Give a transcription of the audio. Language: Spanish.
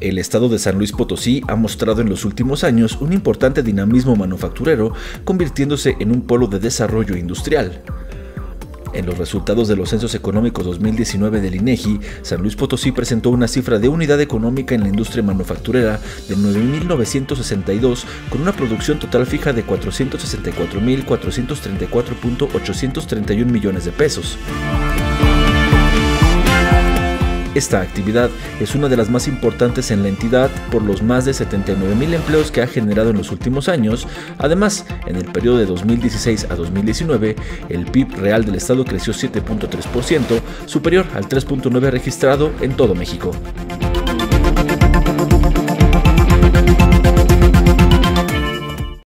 El estado de San Luis Potosí ha mostrado en los últimos años un importante dinamismo manufacturero, convirtiéndose en un polo de desarrollo industrial. En los resultados de los censos económicos 2019 del INEGI, San Luis Potosí presentó una cifra de unidad económica en la industria manufacturera de 9.962, con una producción total fija de 464.434.831 millones de pesos. Esta actividad es una de las más importantes en la entidad por los más de 79,000 empleos que ha generado en los últimos años. Además, en el periodo de 2016 a 2019, el PIB real del estado creció 7.3%, superior al 3.9% registrado en todo México.